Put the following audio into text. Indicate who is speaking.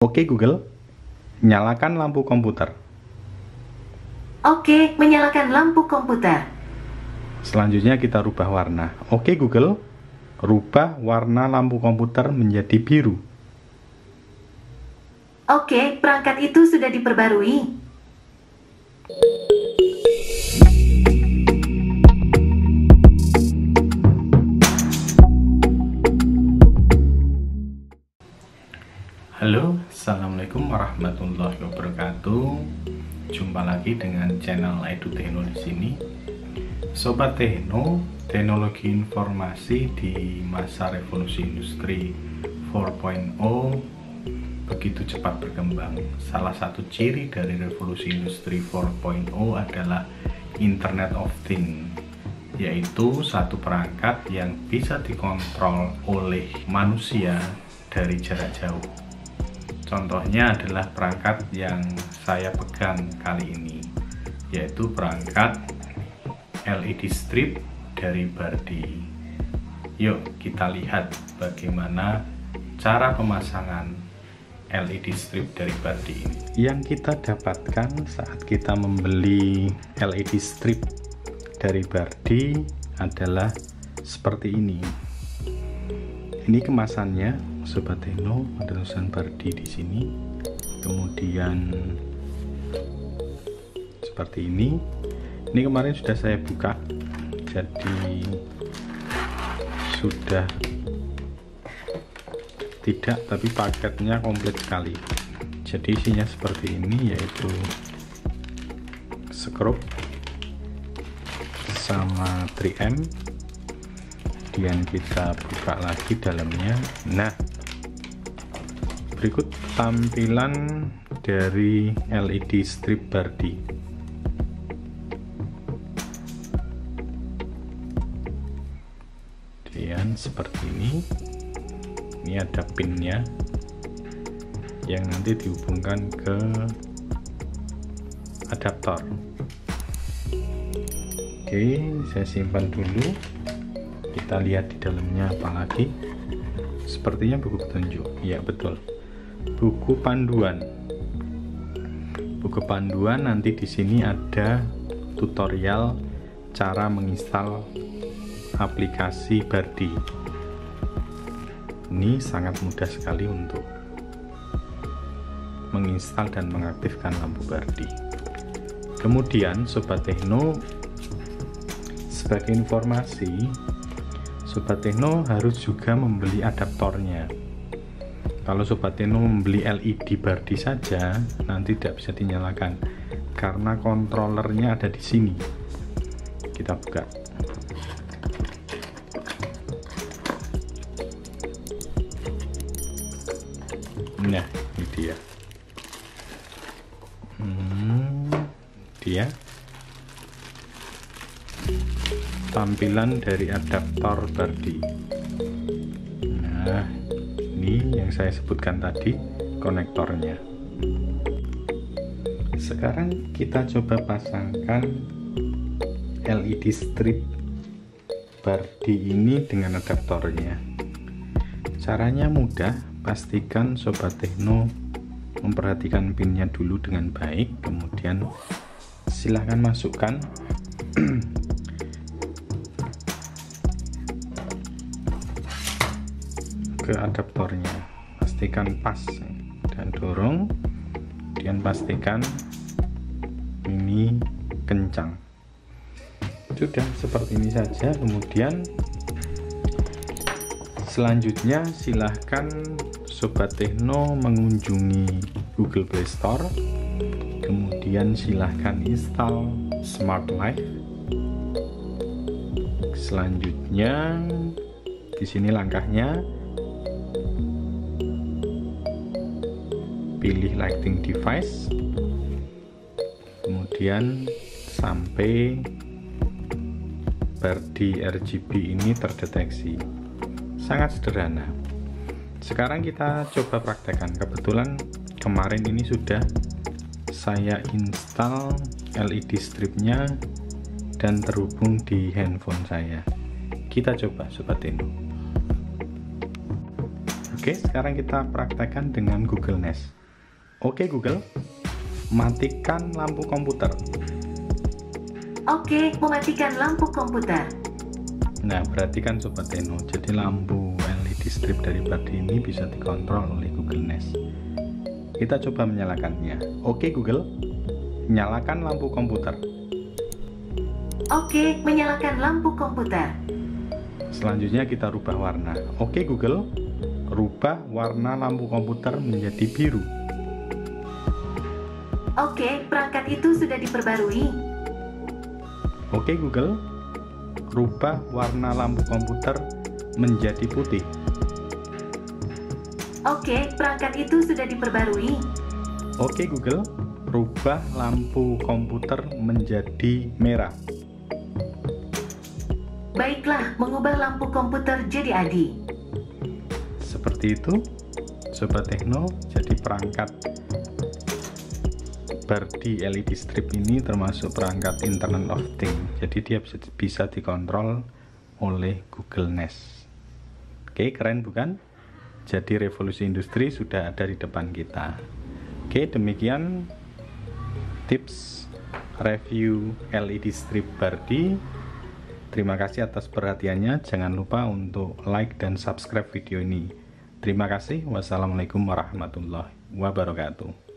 Speaker 1: Oke Google, nyalakan lampu komputer.
Speaker 2: Oke, menyalakan lampu komputer.
Speaker 1: Selanjutnya kita rubah warna. Oke Google, rubah warna lampu komputer menjadi biru.
Speaker 2: Oke, perangkat itu sudah diperbarui.
Speaker 1: Halo, Assalamualaikum warahmatullahi wabarakatuh. Jumpa lagi dengan channel Edu Tekno di sini. Sobat Tekno, teknologi informasi di masa revolusi industri 4.0 begitu cepat berkembang. Salah satu ciri dari revolusi industri 4.0 adalah Internet of Things, yaitu satu perangkat yang bisa dikontrol oleh manusia dari jarak jauh. Contohnya adalah perangkat yang saya pegang kali ini, yaitu perangkat LED strip dari Bardi. Yuk kita lihat bagaimana cara pemasangan LED strip dari Bardi ini. Yang kita dapatkan saat kita membeli LED strip dari Bardi adalah seperti ini. Ini kemasannya, Sobat Tekno, ada tulisan Bardi di sini. Kemudian seperti ini. Ini kemarin sudah saya buka, jadi sudah tidak, tapi paketnya komplit sekali. Jadi isinya seperti ini, yaitu skrup sama 3M. Kemudian kita buka lagi dalamnya. Nah, berikut tampilan dari LED strip Bardi. Kemudian seperti ini. Ini ada pinnya yang nanti dihubungkan ke adaptor. Oke, saya simpan dulu. Kita lihat di dalamnya apa lagi. Sepertinya buku petunjuk. Ya, betul. Buku panduan. Buku panduan, nanti di sini ada tutorial cara menginstal aplikasi Bardi. Ini sangat mudah sekali untuk menginstal dan mengaktifkan lampu Bardi. Kemudian Sobat Tekno, sebagai informasi, Sobat Tekno harus juga membeli adaptornya. Kalau Sobat Tekno membeli LED Bardi saja, nanti tidak bisa dinyalakan karena kontrolernya ada di sini. Kita buka. Nah, ini dia. Dia tampilan dari adaptor Bardi. Nah, ini yang saya sebutkan tadi, konektornya. Sekarang kita coba pasangkan LED strip Bardi ini dengan adaptornya. Caranya mudah, pastikan Sobat Tekno memperhatikan pinnya dulu dengan baik, kemudian silahkan masukkan ke adaptornya. Pastikan pas dan dorong, kemudian pastikan ini kencang. Sudah seperti ini saja. Kemudian selanjutnya silahkan Sobat Tekno mengunjungi Google Play Store, kemudian silahkan install Smart Life. Selanjutnya di sini langkahnya, pilih lighting device, kemudian sampai Bardi RGB ini terdeteksi. Sangat sederhana. Sekarang kita coba praktekkan. Kebetulan kemarin ini sudah saya install LED stripnya dan terhubung di handphone saya. Kita coba Sobat Tekno. Oke, sekarang kita praktekkan dengan Google Nest. Oke Google, matikan lampu komputer.
Speaker 2: Oke, mematikan lampu komputer.
Speaker 1: Nah, perhatikan Sobat Teno, jadi lampu LED strip dari Bardi ini bisa dikontrol oleh Google Nest. Kita coba menyalakannya. Oke Google, nyalakan lampu komputer.
Speaker 2: Oke, menyalakan lampu komputer.
Speaker 1: Selanjutnya kita rubah warna. Oke Google, rubah warna lampu komputer menjadi biru.
Speaker 2: Oke, perangkat itu sudah diperbarui.
Speaker 1: Oke Google, rubah warna lampu komputer menjadi putih.
Speaker 2: Oke, perangkat itu sudah diperbarui.
Speaker 1: Oke Google, rubah lampu komputer menjadi merah.
Speaker 2: Baiklah, mengubah lampu komputer jadi ADI.
Speaker 1: Seperti itu, Sobat Tekno, jadi perangkat Bardi LED strip ini termasuk perangkat Internet of Things. Jadi dia bisa dikontrol oleh Google Nest. Oke, keren bukan? Jadi revolusi industri sudah ada di depan kita. Oke, demikian tips review LED strip Bardi. Terima kasih atas perhatiannya. Jangan lupa untuk like dan subscribe video ini. Terima kasih. Wassalamualaikum warahmatullahi wabarakatuh.